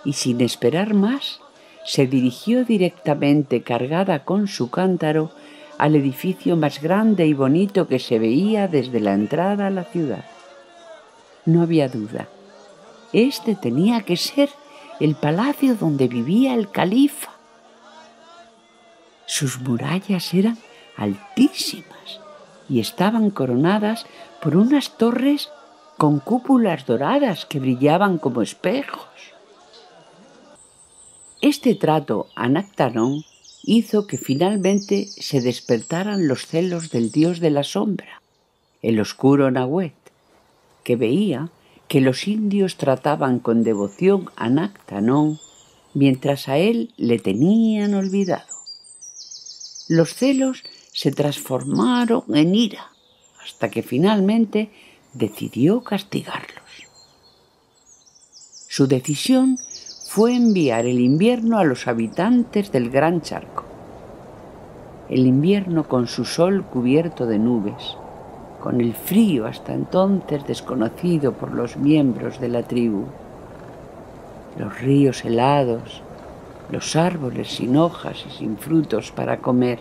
y sin esperar más, se dirigió directamente cargada con su cántaro al edificio más grande y bonito que se veía desde la entrada a la ciudad. No había duda. Este tenía que ser el palacio donde vivía el califa. Sus murallas eran altísimas y estaban coronadas por unas torres con cúpulas doradas que brillaban como espejos. Este trato a Nactarón hizo que finalmente se despertaran los celos del dios de la sombra, el oscuro Nahuet, que veía que los indios trataban con devoción a Nactanón mientras a él le tenían olvidado. Los celos se transformaron en ira hasta que finalmente decidió castigarlos. Su decisión fue enviar el invierno a los habitantes del Gran Charco. El invierno con su sol cubierto de nubes, con el frío hasta entonces desconocido por los miembros de la tribu, los ríos helados, los árboles sin hojas y sin frutos para comer.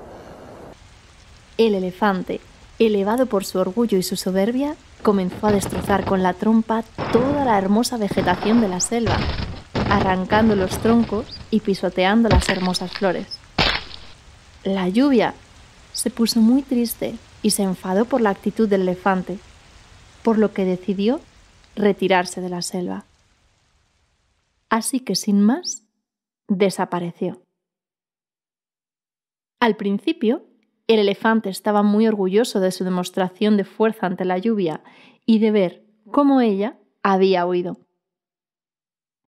El elefante, elevado por su orgullo y su soberbia, comenzó a destrozar con la trompa toda la hermosa vegetación de la selva, arrancando los troncos y pisoteando las hermosas flores. La lluvia se puso muy triste y se enfadó por la actitud del elefante, por lo que decidió retirarse de la selva. Así que sin más, desapareció. Al principio, el elefante estaba muy orgulloso de su demostración de fuerza ante la lluvia y de ver cómo ella había huido.